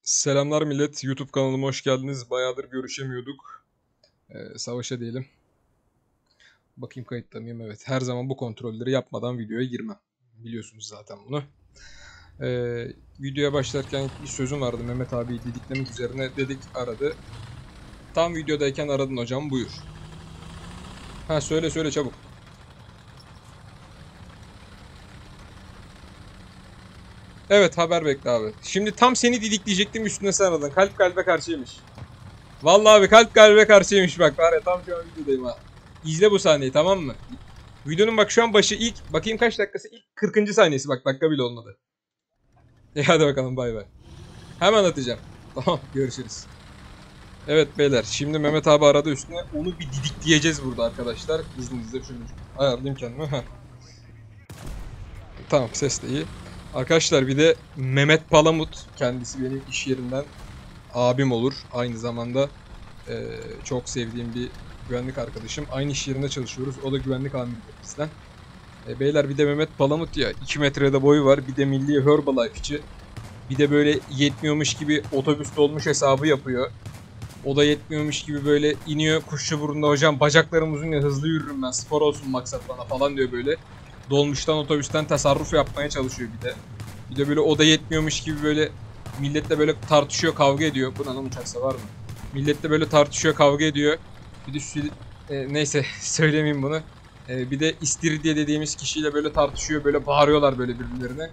Selamlar millet. YouTube kanalıma hoş geldiniz. Bayağıdır görüşemiyorduk. Savaşa diyelim. Bakayım kayıtta mıyım? Evet. Her zaman bu kontrolleri yapmadan videoya girmem. Biliyorsunuz zaten bunu. Videoya başlarken bir sözüm vardı. Mehmet abi didiklemek üzerine dedik aradı. Tam videodayken aradın hocam, buyur. Ha, söyle çabuk. Evet, haber bekle abi. Şimdi tam seni didikleyecektim, üstüne sen aradın. Kalp kalbe karşıymış. Vallahi abi kalp kalbe karşıymış, bak var ya, tam şu an videodayım ha. İzle bu sahneyi, tamam mı? Videonun bak şu an başı, ilk bakayım kaç dakikası, ilk 40. saniyesi, bak dakika bile olmadı. Hadi bakalım, bay bay. Hemen atacağım. Tamam, görüşürüz. Evet beyler, şimdi Mehmet abi aradı üstüne, onu bir didikleyeceğiz burada arkadaşlar. İzninizle şunu ayarlayayım kendime. Heh. Tamam, ses de iyi. Arkadaşlar bir de Mehmet Palamut, kendisi benim iş yerinden abim olur. Aynı zamanda çok sevdiğim bir güvenlik arkadaşım. Aynı iş yerinde çalışıyoruz. O da güvenlik amiri bizden. Beyler bir de Mehmet Palamut ya, 2 metrede boyu var. Bir de milli Herbalife'çi. Bir de böyle yetmiyormuş gibi otobüs dolmuş hesabı yapıyor. O da yetmiyormuş gibi böyle iniyor Kuşçuburnu'nda, hocam bacaklarım uzun ya, hızlı yürürüm ben, spor olsun maksat bana falan diyor böyle. Dolmuştan otobüsten tasarruf yapmaya çalışıyor bir de. Bir de böyle o da yetmiyormuş gibi böyle milletle böyle tartışıyor, kavga ediyor. Bu lan uçaksa var mı? Milletle böyle tartışıyor, kavga ediyor. Bir de şu neyse söylemeyeyim bunu. Bir de İstiridye dediğimiz kişiyle böyle tartışıyor, böyle bağırıyorlar böyle birbirlerine.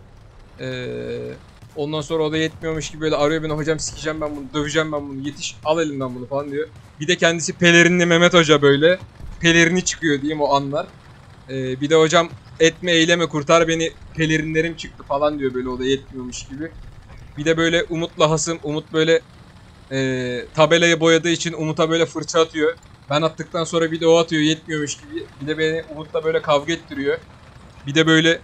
Ondan sonra o da yetmiyormuş gibi böyle arıyor beni, hocam sikeceğim ben bunu, döveceğim ben bunu, yetiş al elimden bunu falan diyor. Bir de kendisi pelerinli Mehmet Hoca, böyle pelerini çıkıyor diyeyim o anlar. Bir de hocam etme eyleme kurtar beni, pelerinlerim çıktı falan diyor, böyle o da yetmiyormuş gibi. Bir de böyle Umut'la hasım, Umut böyle tabelayı boyadığı için Umut'a böyle fırça atıyor. Ben attıktan sonra bir de o atıyor, yetmiyormuş gibi. Bir de beni Umut'la böyle kavga ettiriyor. Bir de böyle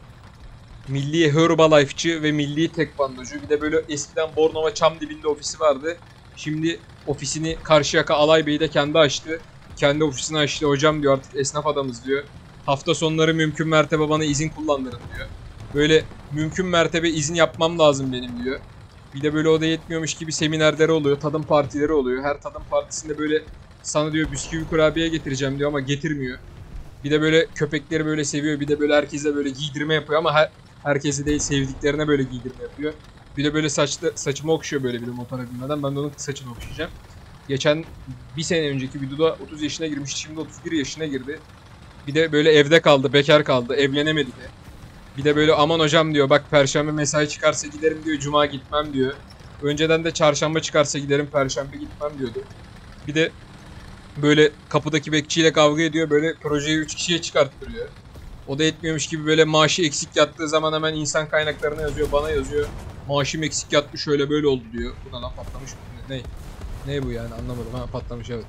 milli Herbalife'çi ve milli tekvandocu. Bir de böyle eskiden Bornova Çam dibinde ofisi vardı. Şimdi ofisini Karşıyaka Alaybey'de kendi açtı. Kendi ofisini açtı. Hocam diyor, artık esnaf adamız diyor. Hafta sonları mümkün mertebe bana izin kullandırın diyor. Böyle mümkün mertebe izin yapmam lazım benim diyor. Bir de böyle o da yetmiyormuş gibi seminerleri oluyor. Tadım partileri oluyor. Her tadım partisinde böyle sana diyor bisküvi kurabiye getireceğim diyor ama getirmiyor. Bir de böyle köpekleri böyle seviyor. Bir de böyle herkese böyle giydirme yapıyor ama herkese değil, sevdiklerine böyle giydirme yapıyor. Bir de böyle saçımı okşuyor böyle, bir de motora binmeden. Ben de onun saçını okşayacağım. Geçen bir sene önceki videoda 30 yaşına girmişti. Şimdi 31 yaşına girdi. Bir de böyle evde kaldı, bekar kaldı, evlenemedi de. Bir de böyle aman hocam diyor, bak perşembe mesai çıkarsa giderim diyor, cuma gitmem diyor. Önceden de çarşamba çıkarsa giderim, perşembe gitmem diyordu. Bir de böyle kapıdaki bekçiyle kavga ediyor, böyle projeyi 3 kişiye çıkarttırıyor. O da etmiyormuş gibi böyle maaşı eksik yattığı zaman hemen insan kaynaklarına yazıyor, bana yazıyor. Maaşım eksik yattı, şöyle böyle oldu diyor. Buna lan patlamış mı? Ne bu yani, anlamadım. Ha, patlamış, evet.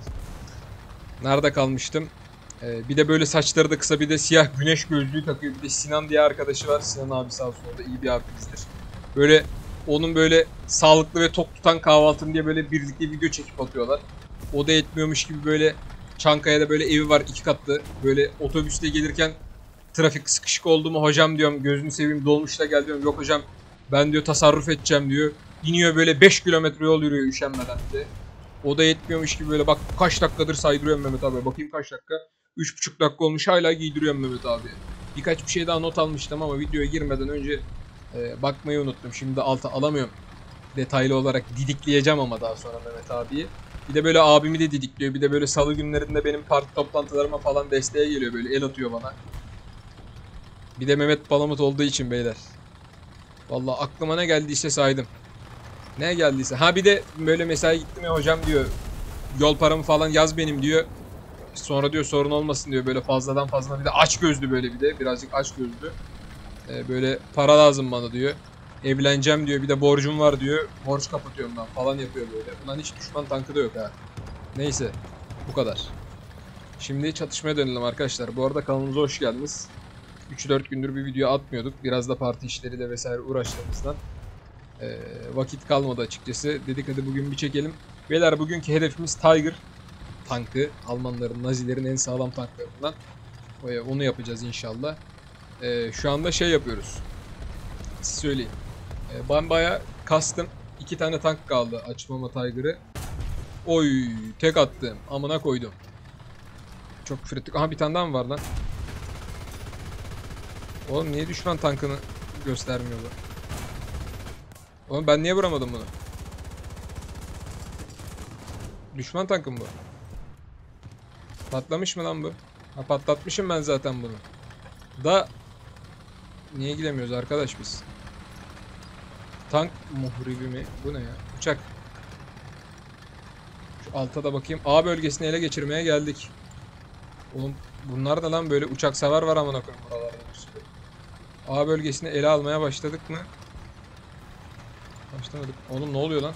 Nerede kalmıştım? Bir de böyle saçları da kısa, bir de siyah güneş gözlüğü takıyor. Bir de Sinan diye arkadaşı var. Sinan abi sağ olsun, o da iyi bir abimizdir. Böyle onun böyle sağlıklı ve tok tutan kahvaltım diye böyle birlikte video çekip atıyorlar. O da etmiyormuş gibi böyle Çankaya'da böyle evi var, 2 katlı. Böyle otobüste gelirken trafik sıkışık oldu mu, hocam diyorum gözünü seveyim dolmuşla gel diyorum. Yok hocam ben diyor tasarruf edeceğim diyor. İniyor böyle 5 kilometre yol yürüyor üşenmeden de. O da yetmiyormuş gibi böyle bak kaç dakikadır saydırıyorum Mehmet abi. Bakayım kaç dakika. 3,5 dakika olmuş, hala giydiriyorum Mehmet abi. Birkaç bir şey daha not almıştım ama videoya girmeden önce bakmayı unuttum. Şimdi alta alamıyorum. Detaylı olarak didikleyeceğim ama daha sonra Mehmet abiyi. Bir de böyle abimi de didikliyor. Bir de böyle salı günlerinde benim parti toplantılarıma falan desteğe geliyor, böyle el atıyor bana. Bir de Mehmet Palamut olduğu için beyler. Vallahi aklıma ne geldiyse saydım. Ne geldiyse. Ha bir de böyle mesai gittim ya hocam diyor. Yol paramı falan yaz benim diyor. Sonra diyor sorun olmasın diyor, böyle fazladan fazla, bir de aç gözlü, böyle bir de birazcık aç gözlü. Böyle para lazım bana diyor. Evleneceğim diyor, bir de borcum var diyor. Borç kapatıyorum ben falan yapıyor böyle. Bundan hiç düşman tankı da yok ha. Neyse bu kadar. Şimdi çatışmaya dönelim arkadaşlar. Bu arada kanalımıza hoş geldiniz. 3-4 gündür bir video atmıyorduk. Biraz da parti işleriyle vesaire uğraştığımızdan vakit kalmadı açıkçası. Dedik hadi bugün bir çekelim. Beyler bugünkü hedefimiz Tiger tankı. Almanların, Nazilerin en sağlam tanklarından. Onu yapacağız inşallah. Şu anda şey yapıyoruz. Siz söyleyin. Ben bayağı kastım. 2 tane tank kaldı. Açmama Tiger'ı. Oy tek attım. Amına koydum. Çok kritik. Aha bir tane daha mı var lan? Oğlum niye düşman tankını göstermiyor bu? Oğlum ben niye vuramadım bunu? Düşman tankı mı bu? Patlamış mı lan bu? Ha patlatmışım ben zaten bunu. Da niye gidemiyoruz arkadaş biz? Tank muhribi mi? Bu ne ya? Uçak. Şu alta da bakayım. A bölgesini ele geçirmeye geldik. Oğlum bunlar da lan böyle uçak savar var amına koyayım buralarda. A bölgesini ele almaya başladık mı? Başlamadık. Oğlum ne oluyor lan?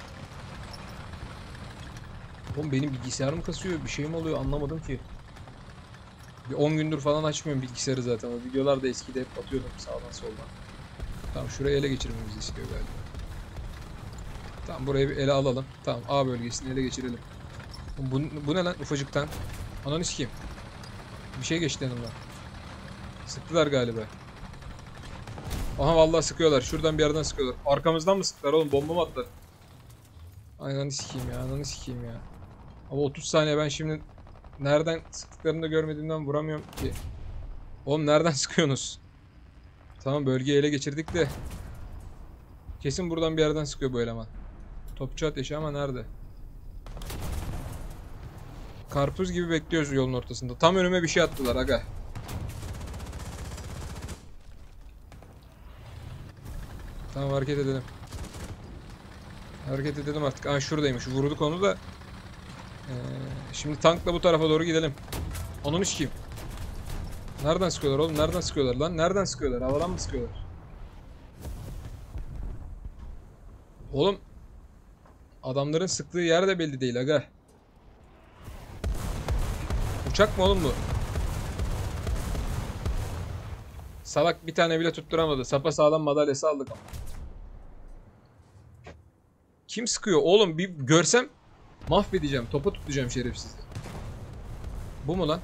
Oğlum benim bilgisayarım kasıyor. Bir şey mi oluyor anlamadım ki. Bir 10 gündür falan açmıyorum bilgisayarı zaten. O videolar da eskide hep atıyordum sağdan soldan. Tamam şurayı ele geçirmemizi istiyor galiba. Tamam burayı bir ele alalım. Tamam A bölgesini ele geçirelim. Bu ne lan ufacıktan? Ananı sikeyim. Bir şey geçti yanımdan. Sıktılar galiba. Aha vallahi sıkıyorlar. Şuradan bir yerden sıkıyorlar. Arkamızdan mı sıktılar oğlum? Bomba mı attılar? Ananı sikeyim ya. Ananı sikeyim ya. Ama 30 saniye ben şimdi nereden sıktıklarını da görmediğimden vuramıyorum ki. Oğlum nereden sıkıyorsunuz? Tamam bölgeyi ele geçirdik de. Kesin buradan bir yerden sıkıyor bu eleman. Topçu ateşi ama nerede? Karpuz gibi bekliyoruz yolun ortasında. Tam önüme bir şey attılar aga. Tamam hareket edelim. Hareket edelim artık. Aa şuradaymış. Vurduk onu da. Şimdi tankla bu tarafa doğru gidelim. Onu sikeyim. Nereden sıkıyorlar oğlum? Nereden sıkıyorlar lan? Nereden sıkıyorlar? Havadan mı sıkıyorlar? Oğlum adamların sıktığı yer de belli değil aga. Uçak mı oğlum bu? Salak bir tane bile tutturamadı. Sapasağlam madalyası aldık ama. Kim sıkıyor oğlum? Bir görsem mahvedeceğim. Topa tutacağım şerefsizi. Bu mu lan?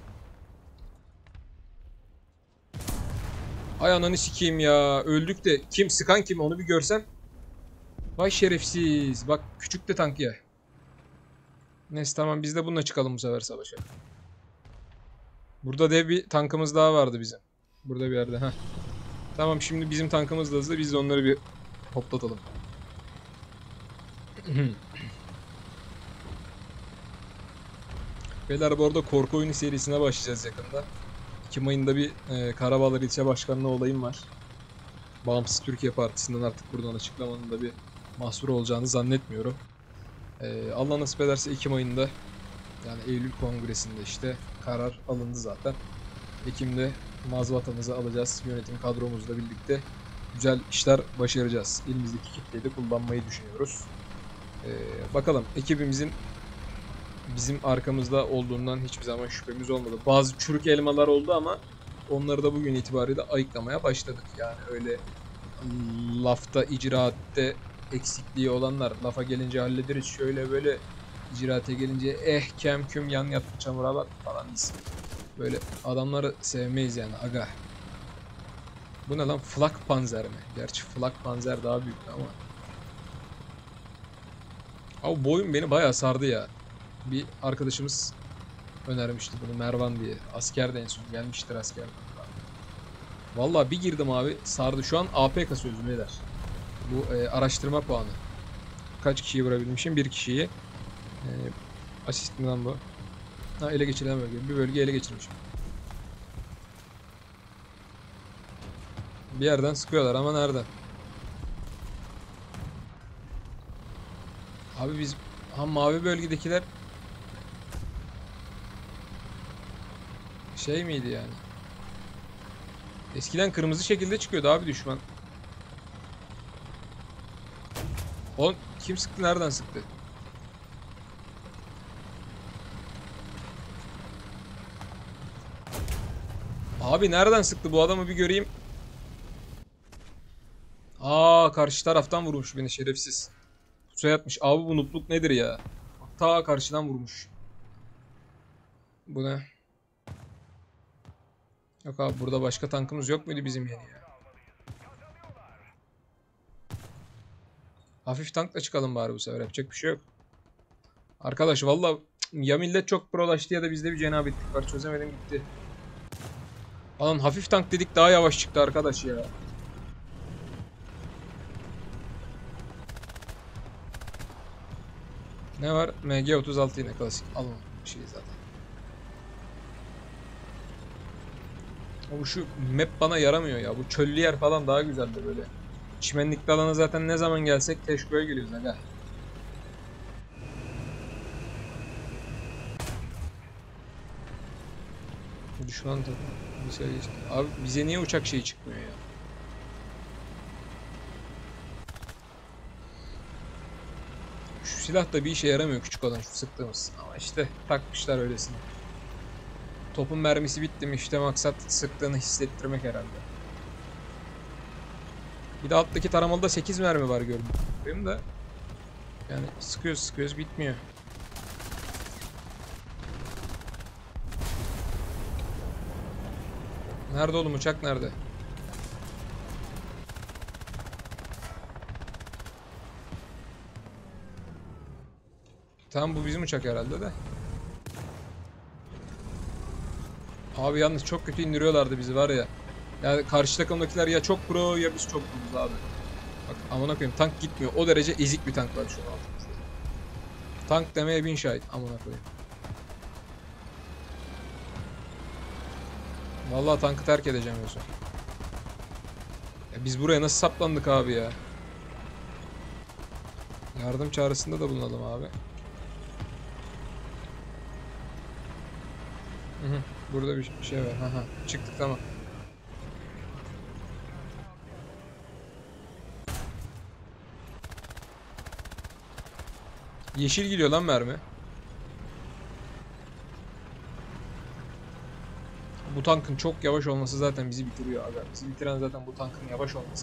Ay ananı sikeyim ya. Öldük de kim sıkan kim onu bir görsem. Vay şerefsiz. Bak küçük de tank ya. Neyse tamam biz de bununla çıkalım bu sefer savaşa. Burada dev bir tankımız daha vardı bizim. Burada bir yerde. Heh. Tamam şimdi bizim tankımız da hızlı. Biz de onları bir hoplatalım. Beyler bu arada korku oyunu serisine başlayacağız yakında. 2 ayında bir Karabağlar İlçe Başkanlığı olayım var. Bağımsız Türkiye Partisi'nden artık buradan açıklamanın da bir mahsuru olacağını zannetmiyorum. Allah nasip ederse 2 ayında yani Eylül Kongresi'nde işte karar alındı zaten. Ekim'de mazbatamızı alacağız. Yönetim kadromuzla birlikte güzel işler başaracağız. Elimizdeki kitleyi de kullanmayı düşünüyoruz. Bakalım ekibimizin bizim arkamızda olduğundan hiçbir zaman şüphemiz olmadı. Bazı çürük elmalar oldu ama onları da bugün itibariyle ayıklamaya başladık. Yani öyle lafta, icraatte eksikliği olanlar lafa gelince hallederiz şöyle böyle icraate gelince kem küm yan yattı çamura bak falan değilsin. Böyle adamları sevmeyiz yani aga. Bu ne lan? Flak Panzer mi? Gerçi Flak Panzer daha büyük ama. Abi bu oyun beni bayağı sardı ya. Bir arkadaşımız önermişti bunu Mervan diye. Asker de en son gelmiştir asker. Vallahi bir girdim abi sardı. Şu an AP kasıyoruz beyler. Bu araştırma puanı. Kaç kişiyi vurabilmişim? Bir kişiyi. Asist mi lan bu? Ha ele geçirilen bölge. Bir bölge ele geçirmişim. Bir yerden sıkıyorlar ama nereden? Abi biz mavi bölgedekiler şey miydi yani? Eskiden kırmızı şekilde çıkıyordu abi düşman. Oğlum kim sıktı? Nereden sıktı? Abi nereden sıktı? Bu adamı bir göreyim. Karşı taraftan vurmuş beni şerefsiz. Pusuya yatmış. Abi bu nutluk nedir ya? Ta karşıdan vurmuş. Bu ne? Yok abi burada başka tankımız yok muydu bizim yeni ya? Hafif tankla çıkalım bari bu sefer. Yapacak bir şey yok. Arkadaş valla ya millet çok prolaştı ya da bizde bir cenabetlik var. Çözemedim gitti. Lan hafif tank dedik daha yavaş çıktı arkadaş ya. Ne var? MG36 yine klasik. Alın bir şey zaten. Ama şu map bana yaramıyor ya. Bu çöllü yer falan daha güzeldi böyle. Çimenlikli alana zaten ne zaman gelsek teşkoya geliyoruz aga. Düşman tabi. Bir şey geçti. Abi bize niye uçak şeyi çıkmıyor ya? Şu silah da bir işe yaramıyor küçük olan şu sıktığımız. Ama işte takmışlar öylesine. Topun mermisi bitti mi işte maksat sıktığını hissettirmek herhalde. Bir de alttaki taramalıda 8 mermi var gördüm. Benim de yani sıkıyoruz bitmiyor. Nerede oğlum uçak nerede? Tamam bu bizim uçak herhalde de. Abi yalnız çok kötü indiriyorlardı bizi var ya. Yani karşı takımdakiler ya çok pro ya biz çok pro'yuz abi. Bak amına koyayım tank gitmiyor. O derece ezik bir tank var şu an. Tank demeye bin şahit amına koyayım. Vallahi tankı terk edeceğim yoksa. Ya biz buraya nasıl saplandık abi ya? Yardım çağrısında da bulunalım abi. Hı hı. Burada bir şey var. Haha. Çıktık tamam. Yeşil gidiyor lan mermi. Bu tankın çok yavaş olması zaten bizi bitiriyor abi. Bizi bitiren zaten bu tankın yavaş olması.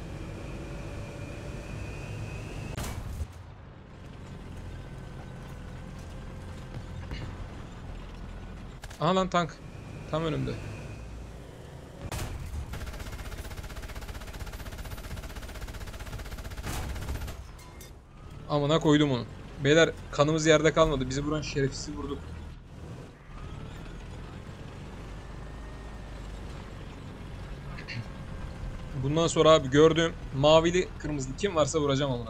Aha lan tank. Tam önümde. Amına koydum onu. Beyler kanımız yerde kalmadı. Bizi vuran şerefsiz vurduk. Bundan sonra abi gördüğüm mavili kırmızılı kim varsa vuracağım amına.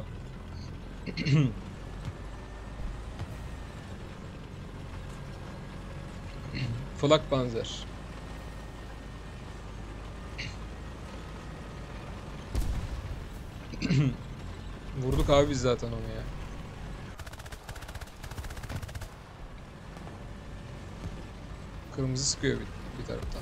Flak panzer. Vurduk abi biz zaten onu ya. Kırmızı sıkıyor bir taraftan.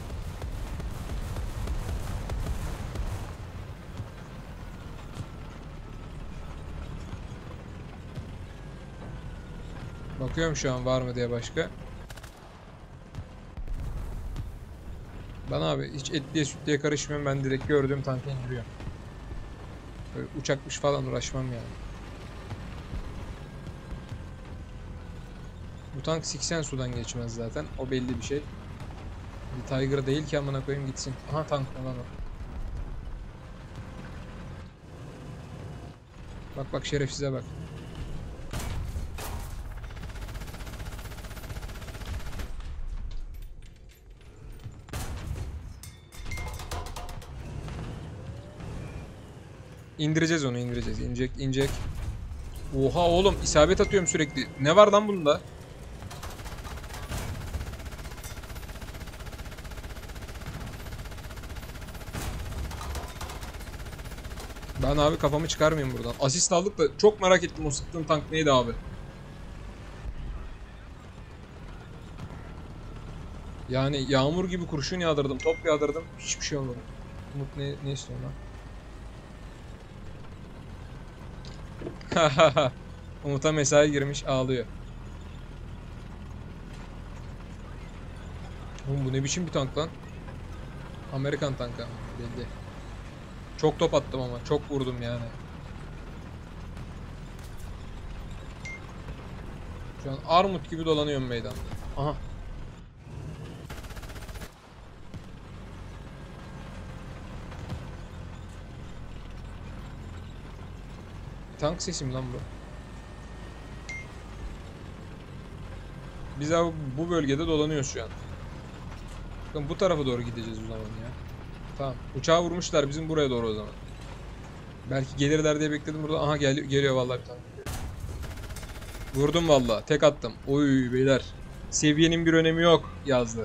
Bakıyorum şu an var mı diye başka. Ben abi hiç etliye sütlüye karışmıyorum. Ben direkt gördüğüm tanka indiriyorum. Böyle uçakmış falan uğraşmam yani. Bu tank 80 sudan geçmez zaten. O belli bir şey. Bir Tiger değil ki amına koyayım gitsin. Aha tank lan o. Bak bak şerefsize bak. İndireceğiz onu indireceğiz. İnecek inecek. Oha oğlum isabet atıyorum sürekli. Ne var lan bunda? Ben abi kafamı çıkarmayayım buradan. Asist aldık da çok merak ettim o sıktığın tank neydi abi? Yani yağmur gibi kurşun yağdırdım, top yağdırdım. Hiçbir şey olmadı. Umut ne istiyorsun lan? Umut'a mesai girmiş ağlıyor. Oğlum bu ne biçim bir tank lan? Amerikan tankı ama belli. Çok top attım ama çok vurdum yani. Şu an armut gibi dolanıyorum meydanda. Aha. Tank sesi mi lan bu? Biz abi bu bölgede dolanıyoruz şu an. Bakın bu tarafa doğru gideceğiz o zaman ya. Tamam. Uçağı vurmuşlar bizim buraya doğru o zaman. Belki gelirler diye bekledim burada. Aha geliyor vallahi bir tane. Vurdum vallahi. Tek attım. Oy beyler. Seviyenin bir önemi yok yazdı.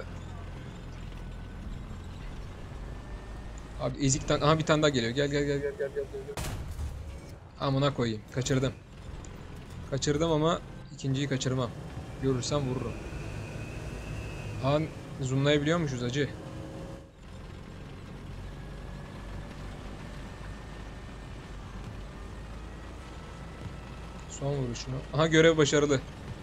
Abi ezik tank. Aha bir tane daha geliyor. Gel. Amına koyayım. Kaçırdım. Kaçırdım ama ikinciyi kaçırmam. Görürsem vururum. Aha zoomlayabiliyormuşuz acı. Son vuruşunu. Aha görev başarılı.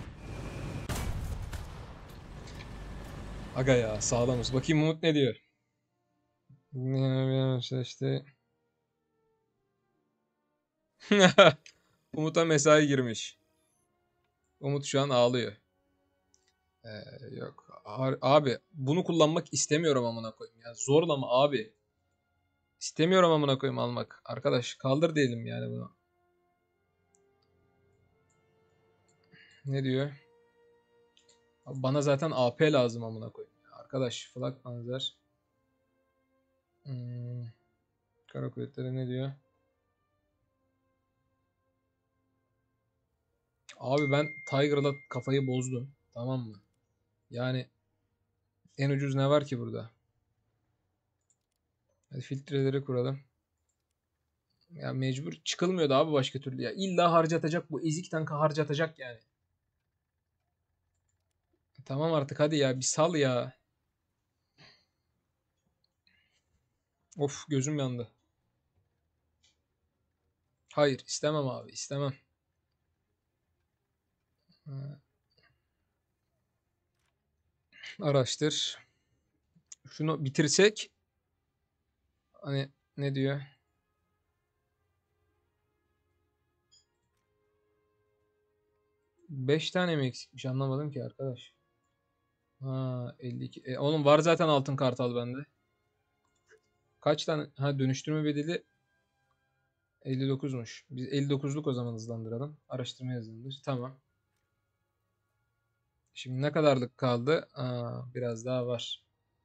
Aga ya sağlamız. Bakayım Umut ne diyor? İşte. Umut'a mesai girmiş. Umut şu an ağlıyor. Ee, yok. Abi bunu kullanmak istemiyorum amına koyayım ya. Zorlama abi. İstemiyorum amına koyayım almak. Arkadaş kaldır diyelim yani bunu. Ne diyor? Abi bana zaten AP lazım amına koyayım. Arkadaş Flak Panzer. Hmm, Kara kuvvetleri ne diyor? Abi ben Tiger'la kafayı bozdum. Tamam mı? Yani en ucuz ne var ki burada? Hadi filtreleri kuralım. Ya mecbur çıkılmıyordu abi başka türlü ya. İlla harcatacak bu. Ezik tanka harcatacak yani. Tamam artık hadi ya bir sal ya. Of gözüm yandı. Hayır istemem abi istemem. Ha, araştır. Şunu bitirsek. Hani ne diyor? 5 tane mi eksikmiş anlamadım ki arkadaş. Ha 52. Oğlum var zaten altın kartal bende. Kaç tane? Ha dönüştürme bedeli 59'muş. Biz 59'luk o zaman hızlandıralım. Araştırma hızlandır. Tamam. Şimdi ne kadarlık kaldı? Biraz daha var.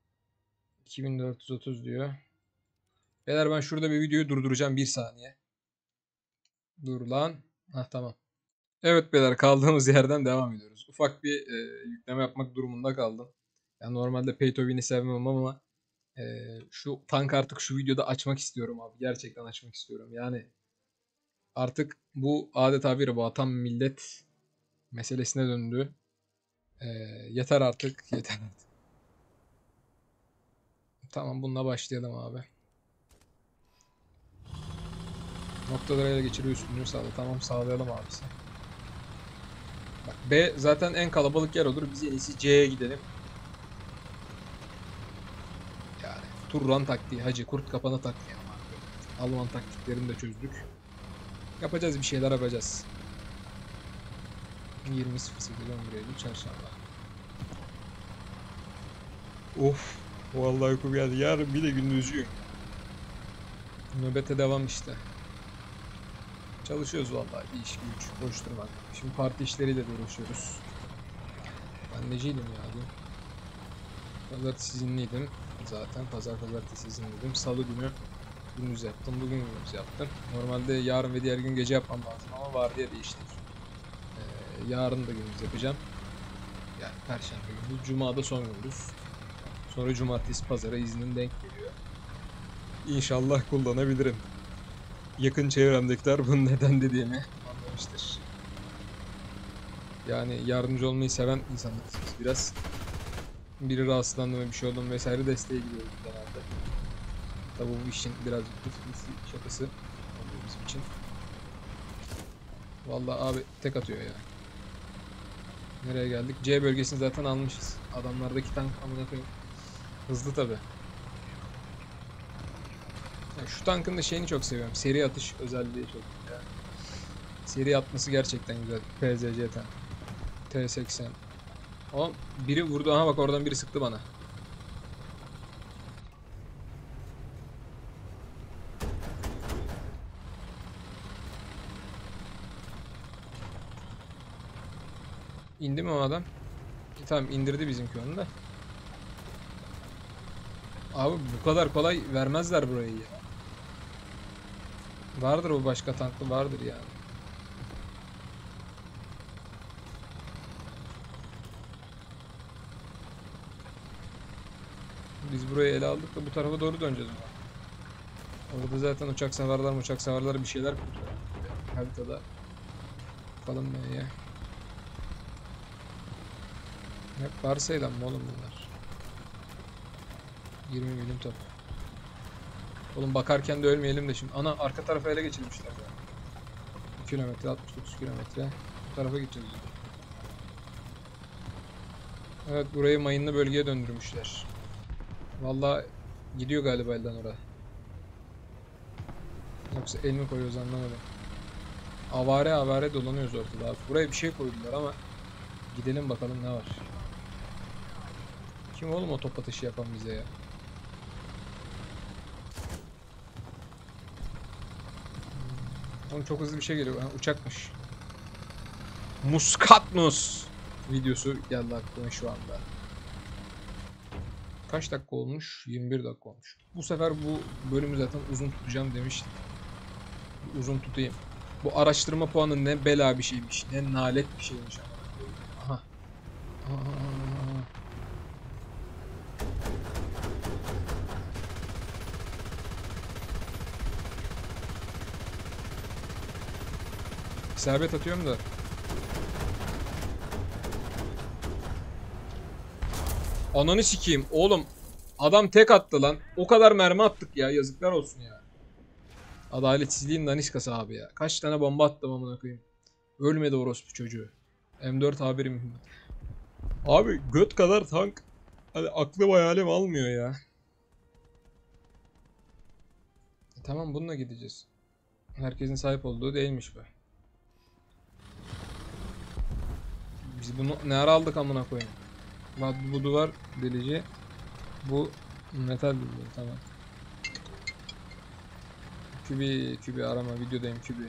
2430 diyor. Beyler ben şurada bir videoyu durduracağım bir saniye. Dur lan. Hah tamam. Evet beyler kaldığımız yerden devam ediyoruz. Ufak bir yükleme yapmak durumunda kaldım. Yani normalde Pay to Win'i sevmem ama şu tank artık şu videoda açmak istiyorum abi. Gerçekten açmak istiyorum. Yani artık bu adeta bir vatan millet meselesine döndü. E, yeter artık. Yeter artık. Tamam bununla başlayalım abi. Noktaları ele geçiriyor üstünlüğü sağla. Tamam sağlayalım abisi. Bak B zaten en kalabalık yer olur. Biz en iyisi C'ye gidelim. Yani Turran taktiği hacı kurt kapana taktiği ama. Alman taktiklerini de çözdük. Yapacağız bir şeyler yapacağız. 20.08 11 Eylül çarşamba. Of. Vallahi uykum geldi. Yarın bir de gündüzcüyüm. Nöbete devam işte. Çalışıyoruz vallahi. İş güç. Boş durmak. Şimdi parti işleriyle de uğraşıyoruz. Ben neciydim ya dün? Pazartesi izinliydim. Zaten pazartesi izinliydim. Salı günü gündüz yaptım. Bugün gündüz yaptım. Normalde yarın ve diğer gün gece yapmam lazım ama vardiya değiştik. Yarın da gündüz yapacağım. Yani perşembe günü. Cuma'da son gündüz. Sonra cumartesi pazara iznim denk geliyor. İnşallah kullanabilirim. Yakın çevremdekiler bunu neden dediğimi anlamıştır. Yani yardımcı olmayı seven insanlarız biz biraz. Biri rahatsızlandı mı bir şey oldu mu vesaire desteğe gidiyoruz genelde. Tabi bu işin birazcık şakası oluyor bizim için. Vallahi abi tek atıyor ya. Nereye geldik? C bölgesini zaten almışız. Adamlardaki tank amına koyayım. Hızlı tabi. Yani şu tankın da şeyini çok seviyorum. Seri atış özelliği çok güzel. Seri atması gerçekten güzel. PZC tank. T80. O biri vurdu. Aha bak oradan biri sıktı bana. İndi mi o adam? Tamam, indirdi bizimki onu da. Abi bu kadar kolay vermezler burayı ya. Vardır o, başka tanklı vardır yani. Biz burayı ele aldık da bu tarafa doğru döneceğiz ama. Orada zaten uçak savarlar bir şeyler kuruyor haritada. Bakalım ne ya. Hep varsayılan mı oğlum bunlar? 20 milim top. Oğlum bakarken de ölmeyelim de şimdi. Ana, arka tarafa ele geçirmişler ya. 2 kilometre, 69 kilometre. Bu tarafa gideceğiz. Evet, burayı mayınlı bölgeye döndürmüşler. Vallahi gidiyor galiba elden oraya. Yoksa el mi koyuyoruz anlamadım. Avare avare dolanıyoruz ortada abi. Buraya bir şey koydular ama gidelim bakalım ne var. Kim oğlum o top atışı yapan bize ya? Oğlum çok hızlı bir şey geliyor. Ha, uçakmış. Muskatnus videosu geldi aklıma şu anda. Kaç dakika olmuş? 21 dakika olmuş. Bu sefer bu bölümü zaten uzun tutacağım demiştim. Uzun tutayım. Bu araştırma puanı ne bela bir şeymiş. Ne nalet bir şeymiş. Aha. Aa. İsabet atıyorum da. Ananı sikeyim. Oğlum adam tek attı lan. O kadar mermi attık ya. Yazıklar olsun ya. Adaletsizliğin daniskası abi ya. Kaç tane bomba attım amına koyayım. Ölmedi orospu çocuğu. M4 haberi mühimmat. Abi göt kadar tank. Hadi aklım hayalim almıyor ya. Tamam, bununla gideceğiz. Herkesin sahip olduğu değilmiş bu. Biz bunu ne ara aldık amına koyayım. Bak bu duvar delici. Bu metal delici, tamam. Kübi arama, videodayım kübi.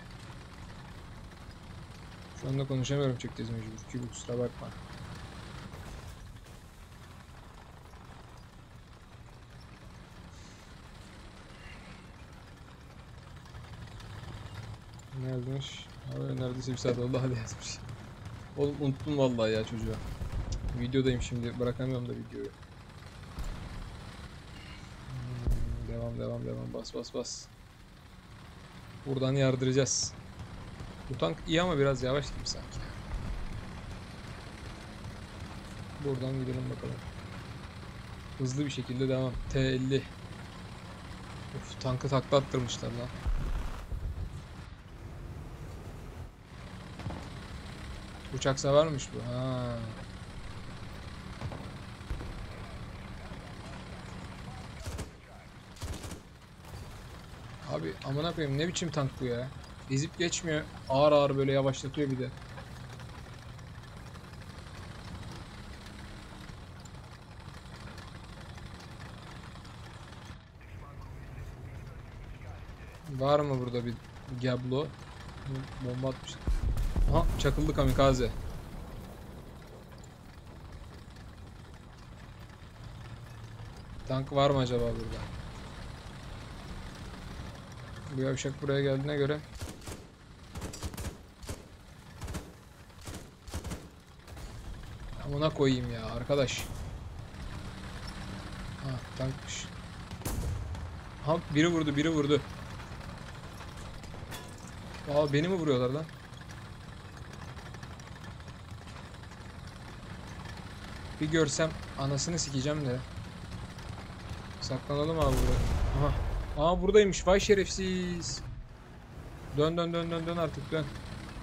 Şu anda konuşamıyorum, çekeceğiz mecbur. Kübi kusura bakma. Ne yazmış? Abi neredeyse bir saat oldu, hadi yazmış. Oğlum unuttum vallahi ya çocuğa. Videodayım şimdi, bırakamıyorum da videoyu. Devam, bas. Buradan yardıracağız. Bu tank iyi ama biraz yavaş gibi sanki. Buradan gidelim bakalım. Hızlı bir şekilde devam. T50. Of, tankı takla attırmışlar lan. Uçak savarmış bu. Ha. Abi amına koyayım, ne biçim tank bu ya? Ezip geçmiyor. Ağır ağır böyle yavaşlatıyor bir de. Var mı burada bir Diablo? Bomba atmış. Aha, çakıldı kamikaze. Tank var mı acaba burada? Bu yavşak buraya geldiğine göre. Amına koyayım ya arkadaş. Ha, tankmış. Ha, biri vurdu. Aa, beni mi vuruyorlar lan? Bir görsem anasını sikeceğim de. Saklanalım abi burada. Aha. Aa, buradaymış. Vay şerefsiz. Dön artık dön.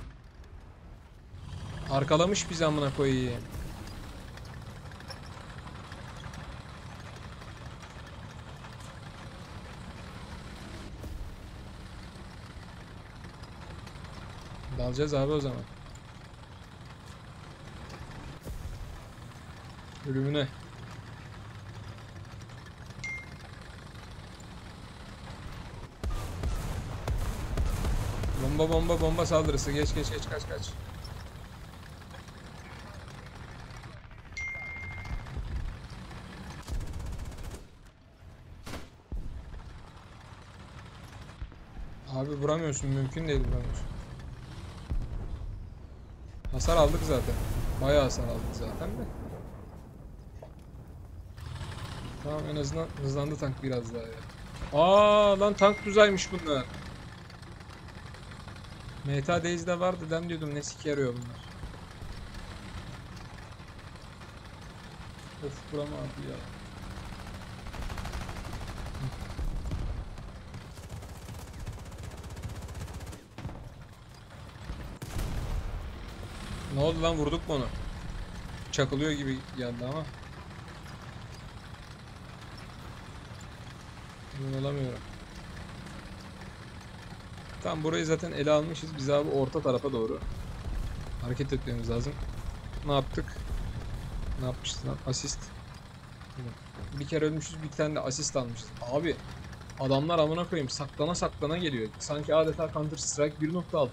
Arkalamış bizi amına koyayım. Dalacağız abi o zaman. Ölümüne. Bomba saldırısı. Geç kaç. Abi vuramıyorsun, mümkün değil vuramıyorsun. Hasar aldık zaten. Bayağı hasar aldık zaten de. Tamam, en azından hızlandı tank biraz daha ya. Aa lan, tank tuzaymış bunlar. Meta Days'de vardı, ben diyordum ne sike yarıyor bunlar. Of, vurama abi ya. Ne oldu lan, vurduk mu onu? Çakılıyor gibi geldi ama. Emin olamıyorum. Tamam, burayı zaten ele almışız. Biz abi orta tarafa doğru hareket etmemiz lazım. Ne yaptık? Ne yapmışız lan? Asist. Bir kere ölmüşüz, bir tane de asist almışız. Abi adamlar amına koyayım saklana saklana geliyor. Sanki adeta Counter Strike 1.6.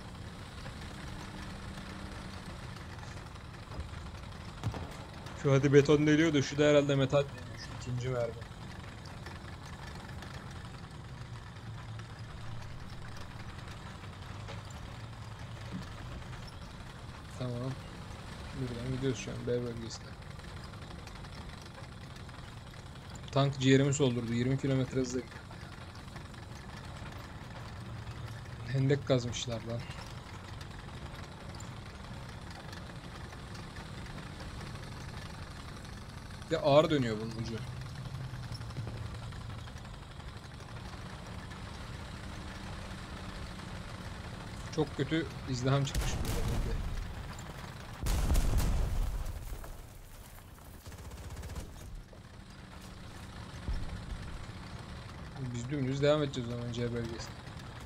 Şu hadi beton deliyor da şu da herhalde metal deliyor. Şu ikinci mermi. Tamam. Buradan gidiyoruz şu an B bölgesine. Tank ciğerimi soldurdu. 20 kilometre hızla gidiyor. Hendek kazmışlar lan. Bir de ağır dönüyor bunun ucu. Çok kötü izdiham çıkmış burada. Biz dümdüz devam edeceğiz o zaman C bölgesine.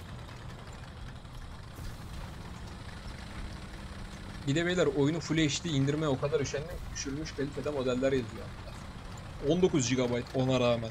Bir de beyler oyunu Full HD indirmeye o kadar üşendim ki düşürülmüş kalitede modeller yazıyor. 19 GB ona rağmen.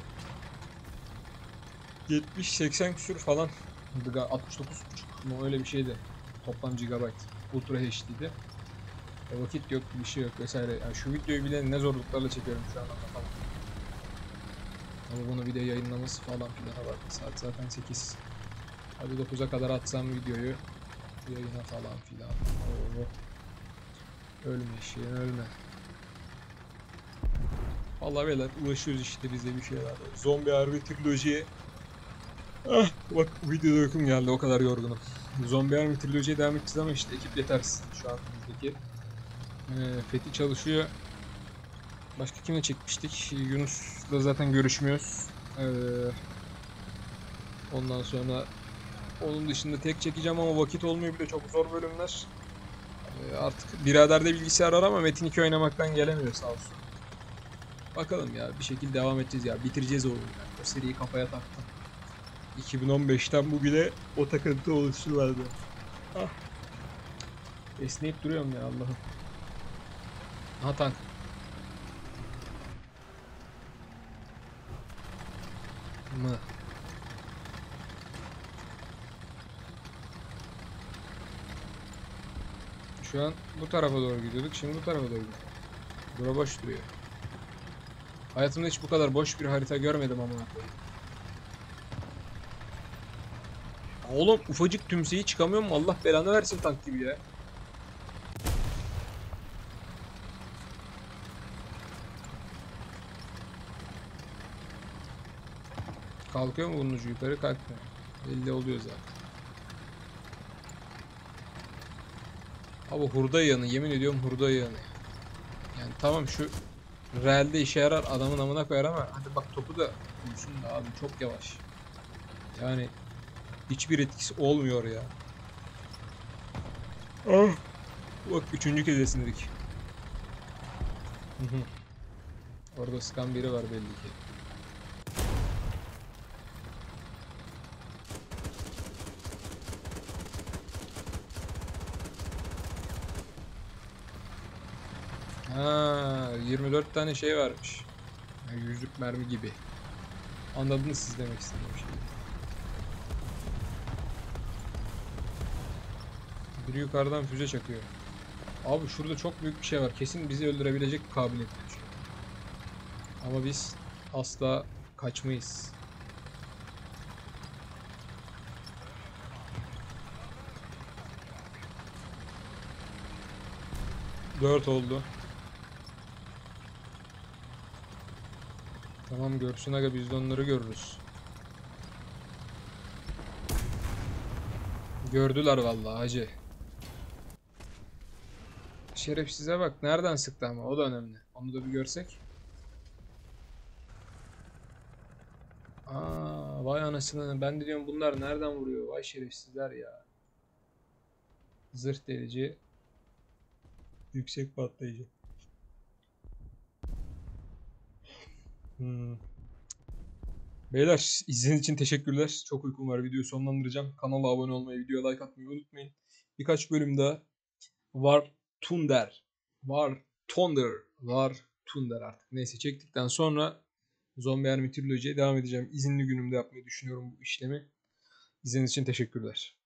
70-80 küsür falan. 69,5 mu öyle bir şeydi. Toplam GB. Ultra HD'di. Vakit yok, bir şey yok vesaire. Yani şu videoyu bile ne zorluklarla çekiyorum şu an anlatamam. Ama bunu bir de yayınlaması falan filan var. Saat zaten 8. Hadi 9'a kadar atsam videoyu yayına falan filan. Oo. Ölme işin ölme. Vallahi beyler ulaşıyoruz işte bize bir şeyler. Zombi Harbi Trilogy'ye. Ah bak, videoda uykum geldi, o kadar yorgunum. Zombi Army Trilogy'ye devam edeceğiz ama işte ekip yetersiz şu an bizdeki. Fethi çalışıyor. Başka kimle çekmiştik? Yunus'la zaten görüşmüyoruz. Ondan sonra onun dışında tek çekeceğim ama vakit olmuyor, bir de çok zor bölümler. Artık biraderde bilgisayar var ama Metin 2 oynamaktan gelemiyor sağ olsun. Bakalım ya, bir şekilde devam edeceğiz ya, bitireceğiz o oyunu. O seriyi kafaya taktım. 2015'ten bugüne o takıntı oluşturmadı. Ah. Esneyip duruyorum ya Allah'ım. Aha tank. Mı? Şu an bu tarafa doğru gidiyorduk. Şimdi bu tarafa doğru gidiyoruz. Bura boş duruyor. Hayatımda hiç bu kadar boş bir harita görmedim ama. Oğlum ufacık tümseyi çıkamıyor mu? Allah belanı versin tank gibi ya. Kalkıyor mu bunun ucu yukarı? Kalkmıyor. Belli oluyor zaten. Abi hurda yanı, yemin ediyorum hurda yanı. Yani tamam, şu realde işe yarar, adamın amına koyar ama hadi bak topu da bulsun da abi, çok yavaş. Yani hiçbir etkisi olmuyor ya. Ah. Bak 3. kez esinledik. Orada sıkan biri var belli ki. Ha, 24 tane şey varmış. Yani 100'lük mermi gibi. Anladınız siz demek istediğim şeyi. Biri yukarıdan füze çakıyor. Abi şurada çok büyük bir şey var. Kesin bizi öldürebilecek kabiliyetli bir şey. Ama biz asla kaçmayız. 4 oldu. Tamam görsün aga, biz de onları görürüz. Gördüler vallahi hacı. Şerefsize bak, nereden sıktı ama o da önemli. Onu da bir görsek. Aa, vay anasını, ben de diyorum bunlar nereden vuruyor, vay şerefsizler ya. Zırh delici, yüksek patlayıcı. Hmm. Beyler, izlediğiniz için teşekkürler. Çok uykum var, videoyu sonlandıracağım. Kanala abone olmayı, videoya like atmayı unutmayın. Birkaç bölüm daha War Thunder. War Thunder. War Thunder artık. Neyse, çektikten sonra Zombie Army Trilogy'ye devam edeceğim. İzinli günümde yapmayı düşünüyorum bu işlemi. İzlediğiniz için teşekkürler.